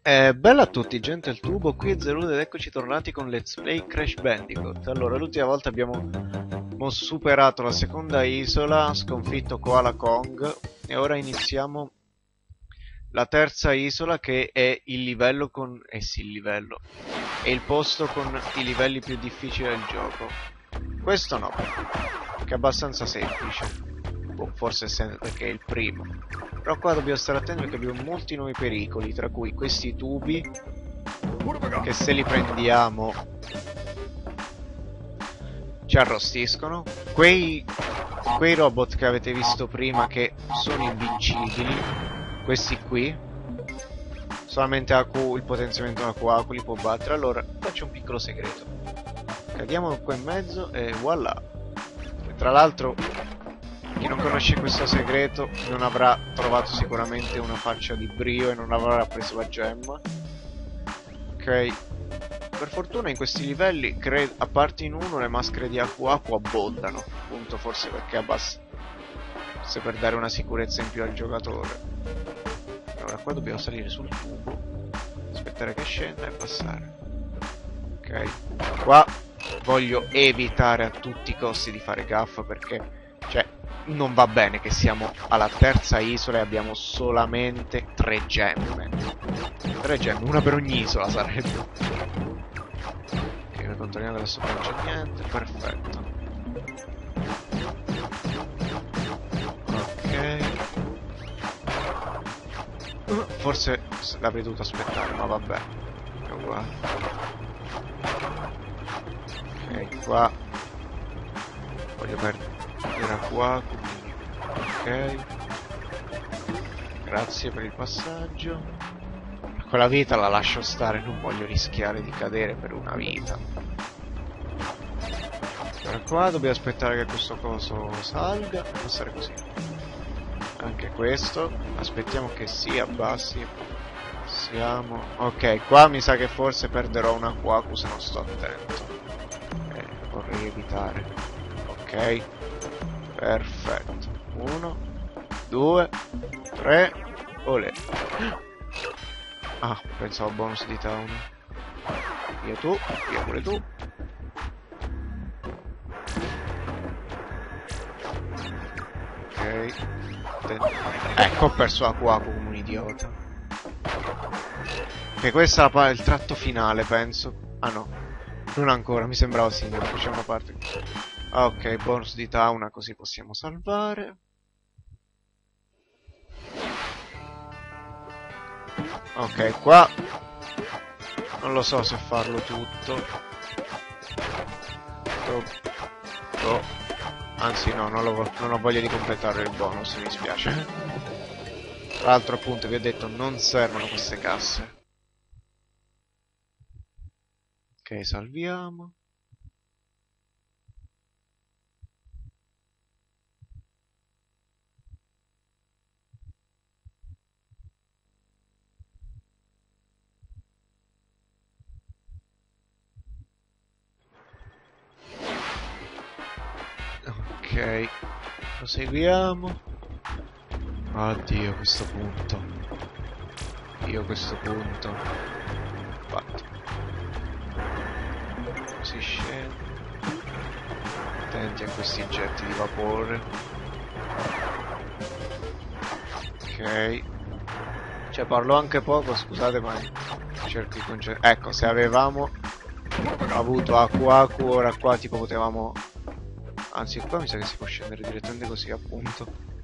Bella a tutti, gente il tubo, qui è Zerude ed eccoci tornati con Let's Play Crash Bandicoot. Allora, l'ultima volta abbiamo superato la seconda isola, sconfitto Koala Kong e ora iniziamo la terza isola che è il livello con... sì, il livello. È il posto con i livelli più difficili del gioco. Questo no, che è abbastanza semplice. Boh, forse perché è il primo. Però qua dobbiamo stare attenti perché abbiamo molti nuovi pericoli, tra cui questi tubi, che se li prendiamo ci arrostiscono. Quei robot che avete visto prima che sono invincibili, questi qui, solamente il potenziamento AQ li può battere. Allora, qua c'è un piccolo segreto. Cadiamo qua in mezzo e voilà. E tra l'altro, chi non conosce questo segreto non avrà trovato sicuramente una faccia di brio e non avrà preso la gemma. Ok. Per fortuna in questi livelli, a parte in uno, le maschere di Aku abbondano. Appunto, forse perché forse per dare una sicurezza in più al giocatore. Allora, qua dobbiamo salire sul tubo, aspettare che scenda e passare. Ok. Qua voglio evitare a tutti i costi di fare gaffa perché, cioè, non va bene che siamo alla terza isola e abbiamo solamente 3 gemme. 3 gemme, una per ogni isola sarebbe. Ok, controlliamo che da sopra non c'è niente, perfetto. Ok. Forse l'avrei dovuto aspettare, ma vabbè. È uguale. Ok, qua voglio perdere qua. Ok, grazie per il passaggio. Quella vita la lascio stare, non voglio rischiare di cadere per una vita. Allora qua dobbiamo aspettare che questo coso salga e passare così. Anche questo, aspettiamo che si abbassi. Siamo... ok, qua mi sa che forse perderò una Quaku se non sto attento. Vorrei evitare. Ok, perfetto. 1, 2, 3, olè. Ah, pensavo bonus di town. Via tu, via pure tu. Ok. Ecco, ho perso la Quaku come un idiota. Che questo è il tratto finale, penso. Ah no, non ancora, mi sembrava sì, c'è una parte. Ok, bonus di town, così possiamo salvare. Ok, qua non lo so se farlo tutto. Anzi no, non ho voglia di completare il bonus, mi spiace. Tra l'altro appunto vi ho detto non servono queste casse. Ok, salviamo. Ok, proseguiamo. Oddio, questo punto. Io questo punto. Fatto. Si scende. Attenti a questi getti di vapore. Ok. Cioè parlo anche poco, scusate, ma cerco di concentrare. Ecco, se avevamo avuto Aku, ora qua tipo potevamo... Anzi, qua mi sa che si può scendere direttamente così, appunto.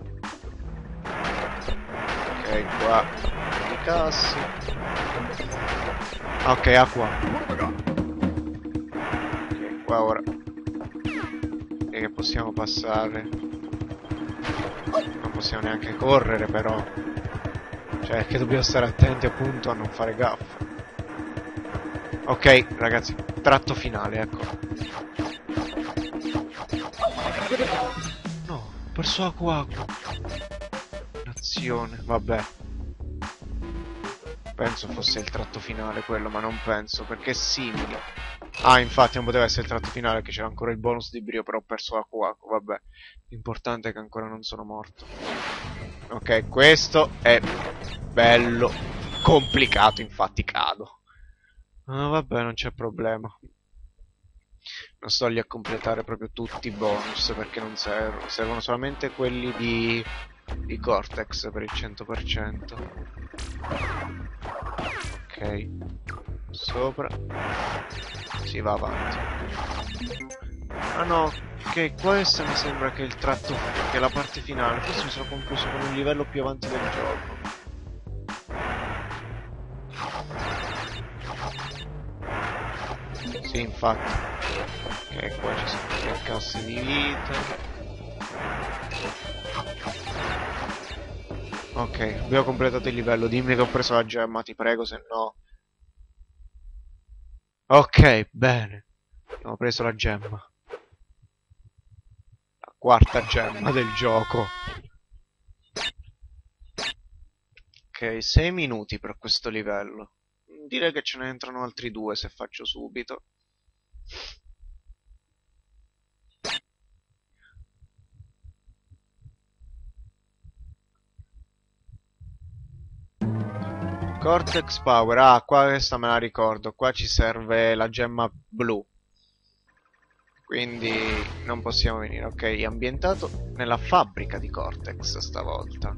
Ok, qua i cassi. Ok, acqua. Ok, qua ora. E che possiamo passare. Non possiamo neanche correre, però. Cioè, che dobbiamo stare attenti, appunto, a non fare gaffe. Ok, ragazzi, tratto finale, ecco. No, ho perso Aku. Nazione, vabbè. Penso fosse il tratto finale quello, ma non penso, perché è simile. Ah, infatti non poteva essere il tratto finale perché c'era ancora il bonus di brio, però ho perso Aku. Vabbè, l'importante è che ancora non sono morto. Ok, questo è bello. complicato, infatti cado. Vabbè, non c'è problema. Non sto lì a completare proprio tutti i bonus perché non servono. Servono solamente quelli di Cortex per il 100%. Ok. Sopra. Si va avanti. Ah no, ok, questo mi sembra che è il tratto, che è la parte finale. Forse mi sono confuso con un livello più avanti del gioco. Sì, infatti. Ok, qua ci sono 3 casse di vita. Ok, abbiamo completato il livello. Dimmi che ho preso la gemma, ti prego, se no. Ok, bene. Abbiamo preso la gemma. La quarta gemma del gioco. Ok, 6 minuti per questo livello. Direi che ce ne entrano altri 2 se faccio subito. Cortex Power, ah, qua questa me la ricordo, qua ci serve la gemma blu. Quindi non possiamo venire, ok, è ambientato nella fabbrica di Cortex stavolta.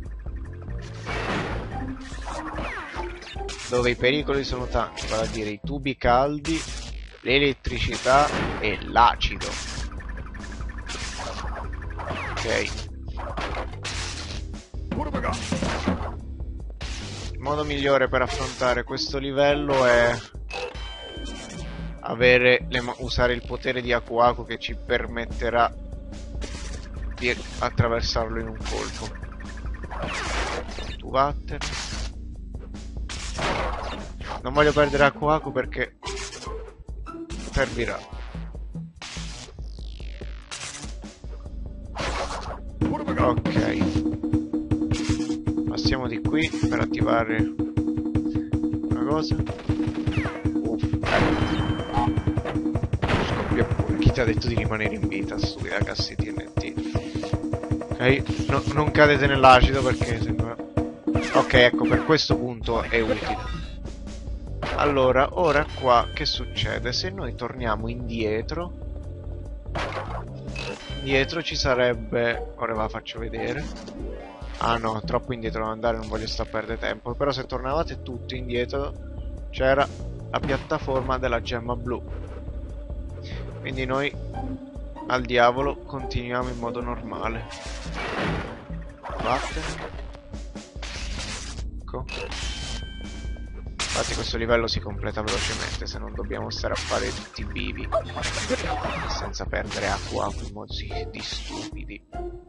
Dove i pericoli sono tanti, vale a dire i tubi caldi, l'elettricità e l'acido. Ok. Il modo migliore per affrontare questo livello è usare il potere di Aku Aku che ci permetterà di attraversarlo in un colpo. Tu vattene. Non voglio perdere Aku Aku perché servirà. Ok. Passiamo di qui per attivare una cosa. Scoppia pure. Chi ti ha detto di rimanere in vita? Stupida cassa TNT. Ok, non cadete nell'acido perché sembra... Ok, ecco, per questo punto è utile. Allora, ora qua che succede? Se noi torniamo indietro... Indietro ci sarebbe... Ora ve la faccio vedere. Ah no, troppo indietro non andare, non voglio stare a perdere tempo. Però se tornavate tutti indietro c'era la piattaforma della gemma blu. Quindi noi al diavolo continuiamo in modo normale. Vattene. Ecco. Infatti questo livello si completa velocemente, se non dobbiamo stare a fare tutti vivi senza perdere acqua in modi di stupidi.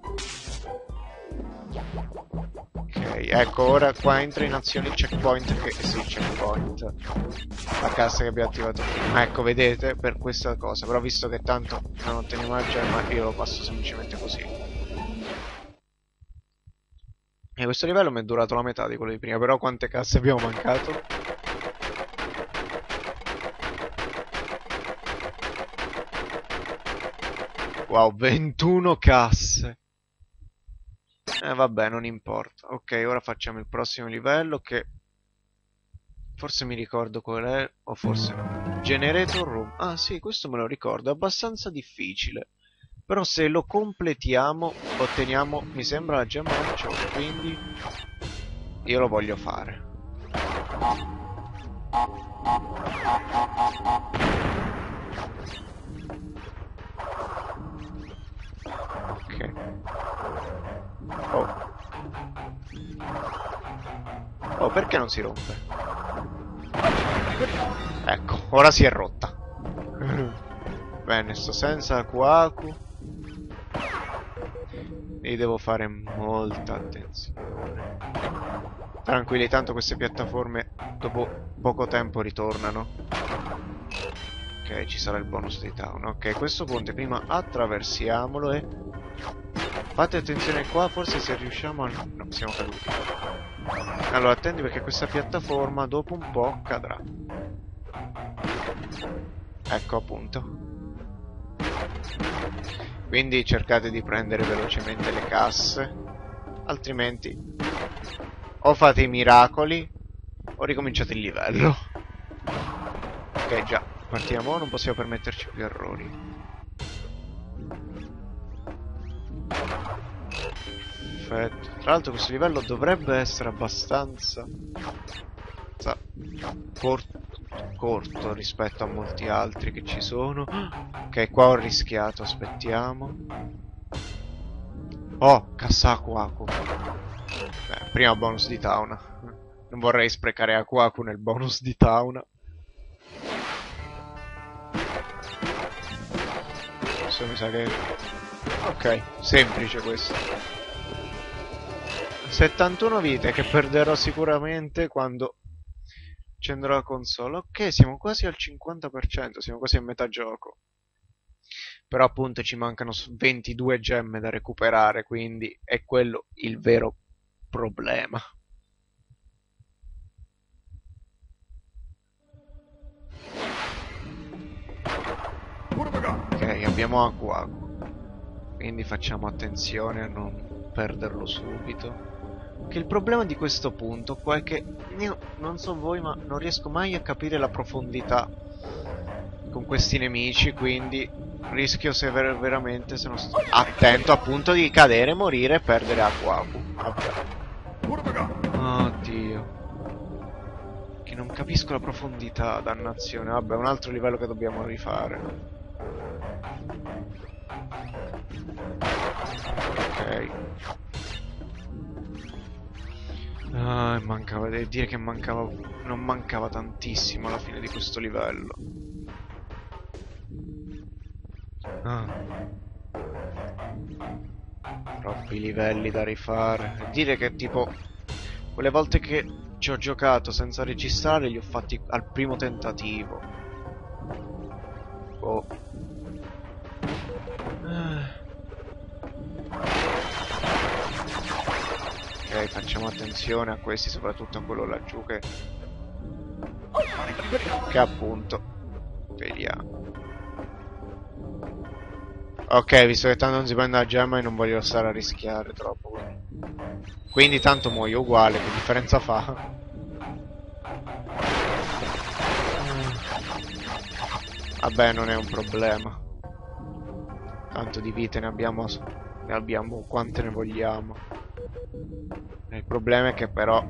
Ok, ecco, ora qua entra in azione il checkpoint, che sì, il checkpoint, la cassa che abbiamo attivato prima. Ecco, vedete, per questa cosa, però visto che tanto non otteniamo la gemma, io lo passo semplicemente così. E questo livello mi è durato la metà di quello di prima, però quante casse abbiamo mancato? Wow, 21 casse! Vabbè, non importa. Ok, ora facciamo il prossimo livello che... Forse mi ricordo qual è, o forse no. Generator Room. Ah sì, questo me lo ricordo, è abbastanza difficile. Però se lo completiamo, otteniamo, mi sembra, la gemma arancione, quindi... Io lo voglio fare. Ok. Oh. Oh, perché non si rompe? Ecco, ora si è rotta. Bene, sto senza Aku Aku. E devo fare molta attenzione. Tranquilli, tanto queste piattaforme dopo poco tempo ritornano. Ok, ci sarà il bonus di town. Ok, questo ponte prima attraversiamolo e... Fate attenzione qua, forse se riusciamo a... No, siamo caduti. Allora, attendi perché questa piattaforma dopo un po' cadrà. Ecco appunto. Quindi cercate di prendere velocemente le casse, altrimenti o fate i miracoli Ho ricominciato il livello. Ok, già, partiamo, non possiamo permetterci più errori. Perfetto. Tra l'altro questo livello dovrebbe essere abbastanza corto rispetto a molti altri che ci sono. Ok, qua ho rischiato, aspettiamo. Oh, cassa Aquaku. Beh, prima bonus di Tauna. Non vorrei sprecare Aquaku nel bonus di Tauna. Adesso mi sa che... Ok, semplice questo. 71 vite che perderò sicuramente quando accenderò la console. Ok, siamo quasi al 50%, siamo quasi a metà gioco. Però appunto ci mancano 22 gemme da recuperare, quindi è quello il vero problema. Ok, abbiamo Aquaku, quindi facciamo attenzione a non perderlo subito. Che il problema di questo punto qua è che io non so voi, ma non riesco mai a capire la profondità con questi nemici, quindi rischio veramente, se non sto attento, appunto di cadere, morire e perdere Aquaku. Oddio. Che non capisco la profondità, dannazione. Vabbè, un altro livello che dobbiamo rifare. Ok. Ah, mancava, devo dire che mancava, non mancava tantissimo alla fine di questo livello. Ah. Troppi livelli da rifare. Dire che tipo quelle volte che ci ho giocato senza registrare li ho fatti al primo tentativo. Oh. Ok, facciamo attenzione a questi, soprattutto a quello laggiù che appunto vediamo. Ok, visto che tanto non si prende la gemma, io non voglio stare a rischiare troppo. Quindi tanto muoio uguale, che differenza fa? Vabbè, non è un problema. Tanto di vite ne abbiamo quante ne vogliamo. Il problema è che però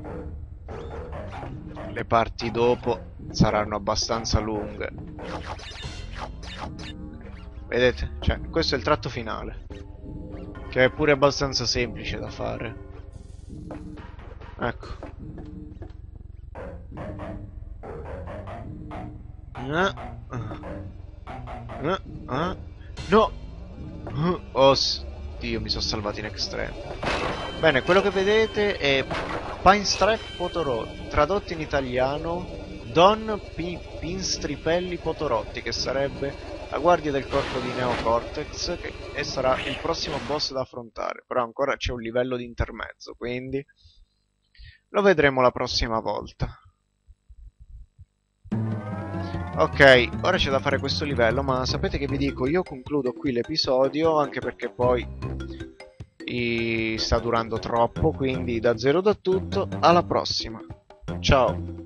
le parti dopo saranno abbastanza lunghe. Vedete? Cioè, questo è il tratto finale, che è pure abbastanza semplice da fare. Ecco. No! Oh, Dio, mi sono salvato in extreme. Bene, quello che vedete è Pinstripe Potorotti, tradotto in italiano Don Pinstripelli Potorotti, che sarebbe la guardia del corpo di Neocortex, e sarà il prossimo boss da affrontare. Però ancora c'è un livello di intermezzo, quindi lo vedremo la prossima volta. Ok, ora c'è da fare questo livello, ma sapete che vi dico? Io concludo qui l'episodio, anche perché poi sta durando troppo, quindi da zero da tutto, alla prossima. Ciao!